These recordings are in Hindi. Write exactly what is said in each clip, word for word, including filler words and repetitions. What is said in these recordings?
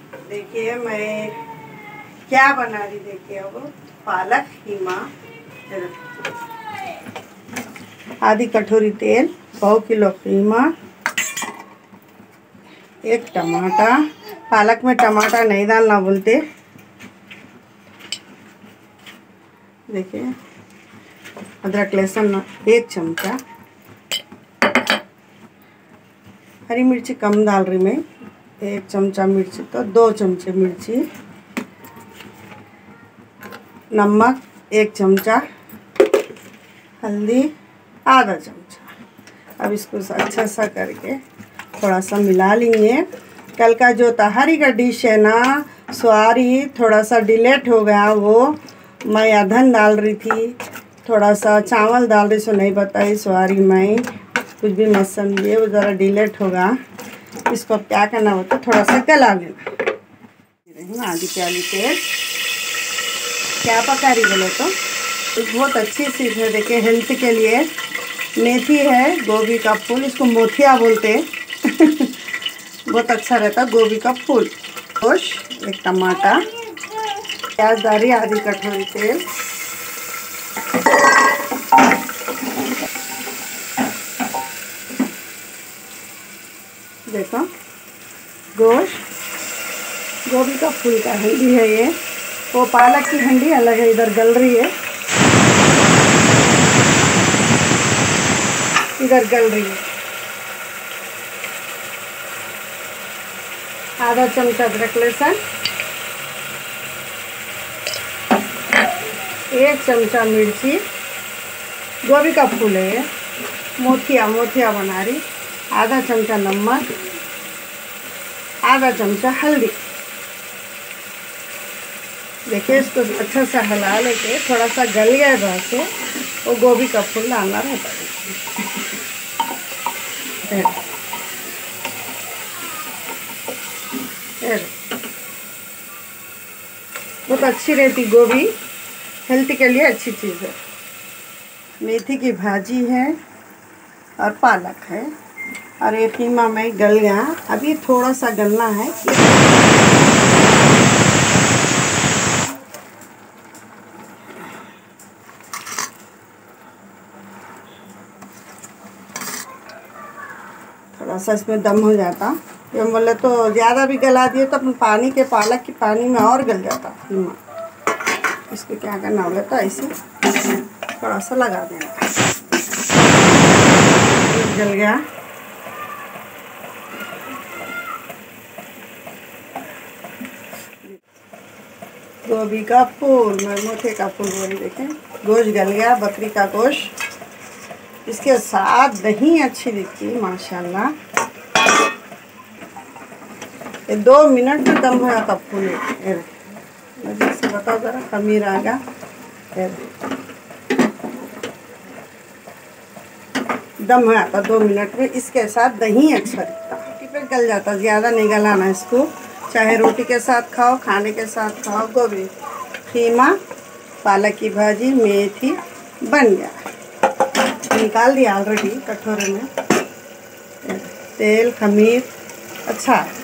देखिए मैं क्या बना रही, देखिए अब पालक कीमा। आधी कटोरी तेल, पाव किलो कीमा, एक टमाटर। पालक में टमाटर नहीं डालना बोलते। देखिए अदरक लहसुन एक चमचा, हरी मिर्ची कम डाल रही मैं, एक चमचा मिर्ची तो दो चमचे मिर्ची, नमक एक चमचा, हल्दी आधा चमचा। अब इसको अच्छा सा करके थोड़ा सा मिला लेंगे। कल का जो तहारी का डिश है ना, सॉरी थोड़ा सा डिलेट हो गया, वो मैं अदहन डाल रही थी, थोड़ा सा चावल डाल रही, सो नहीं बताई, सॉरी मैं कुछ भी मत समझिए, वो ज़रा डिलेट होगा। इसको अब क्या करना होता है, थोड़ा सा गला लेना। आधी प्याली तेल, क्या पका रही बोले तो बहुत अच्छी चीज़ है। देखिए हेल्थ के लिए मेथी है, गोभी का फूल, इसको मोथिया बोलते हैं बहुत अच्छा रहता है गोभी का फूल। गोश्त, एक टमाटर, प्याज डाली, आधी कटोरी तेल, देखो गोश्त, गोभी का फूल का हंडी है ये, वो पालक की हंडी अलग है, इधर गल रही है, इधर गल रही है। आधा चमचा अदरक लहसुन, एक चमचा मिर्ची, गोभी का फूल है ये, मोथिया मोथिया बना रही, आधा चमचा नमक, आधा चमचा हल्दी। देखिए इसको अच्छा सा हिला लेके थोड़ा सा गल गया है से, वो गोभी का फूल डालना रहता है। बहुत अच्छी रहती गोभी, हेल्थ के लिए अच्छी चीज़ है। मेथी की भाजी है और पालक है, और ये कीमा में गल गया, अभी थोड़ा सा गलना है। थोड़ा सा इसमें दम हो जाता, ये बोले तो ज़्यादा भी गला दिए तो अपन पानी के, पालक के पानी में और गल जाता कीमा। इसको क्या करना बोले तो ऐसे थोड़ा सा लगा देना। गल गया, गोभी का फूल, मैं मोथे का फूल बोली, देखें गोश्त गल गया, बकरी का गोश्त, इसके साथ दही अच्छी दिखती है माशाल्लाह। ये दो मिनट में दम होया तब फूल से बताओ ज़रा, खमीर आ गया, दम होया था दो मिनट में। इसके साथ दही अच्छा दिखता, रोटी पे गल जाता, ज़्यादा नहीं गलाना इसको, चाहे रोटी के साथ खाओ, खाने के साथ खाओ। गोभी कीमा, पालक की भाजी, मेथी बन गया, निकाल दिया ऑलरेडी कटोरे में। तेल खमीर अच्छा है,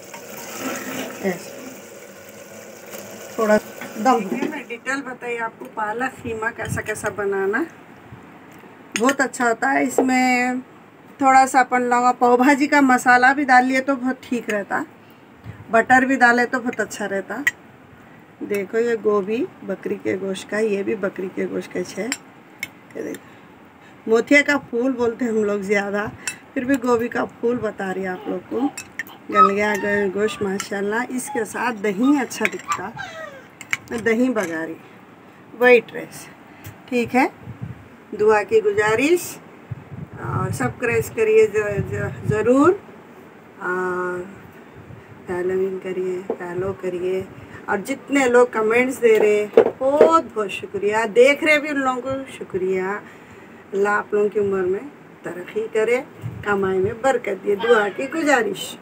थोड़ा दम। मैं डिटेल बताइए आपको पालक कीमा कैसा कैसा बनाना, बहुत अच्छा होता है। इसमें थोड़ा सा अपन लोग पाव भाजी का मसाला भी डाल लिए तो बहुत ठीक रहता, बटर भी डाले तो बहुत अच्छा रहता। देखो ये गोभी बकरी के गोश्त का, ये भी बकरी के गोश्त का है। ये देखो मोथिया का फूल बोलते हैं हम लोग ज़्यादा, फिर भी गोभी का फूल बता रही आप लोग को। गल गया गोश्त माशाल्लाह। इसके साथ दही अच्छा दिखता, मैं दही बगा रही, वाइट राइस। ठीक है, दुआ की गुजारिश, और सब्सक्राइब करिए ज़रूर, और फॉलोइंग करिए, फॉलो करिए, और जितने लोग कमेंट्स दे रहे बहुत बहुत शुक्रिया, देख रहे भी उन लोगों को शुक्रिया। अल्लाह आप लोगों की उम्र में तरक्की करे, कमाई में बरकत दिए, दुआ की गुजारिश।